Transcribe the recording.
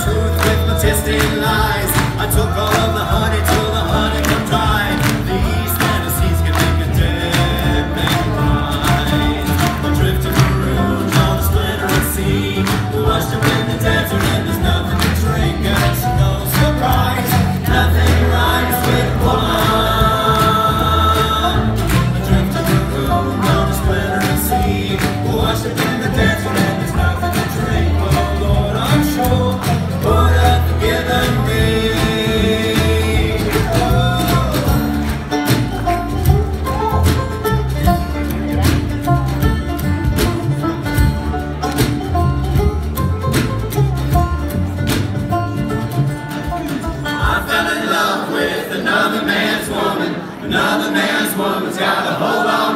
truth with my testing lies. I took all of the honey till the honeycomb dried. These fantasies can make a dead man rise. I drifted marooned on the splittering sea. Washed up in the desert and there's nothing to drink. And it's no surprise, nothing rhymes with one. I drifted marooned on the splittering sea. Washed up in the desert and there's nothing to drink. Oh Lord, I'm sure what I've forgiven me. Another man's woman's got a hold on